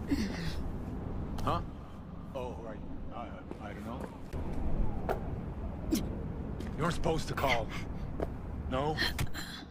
Huh? Oh, right. I don't know. You weren't supposed to call. No?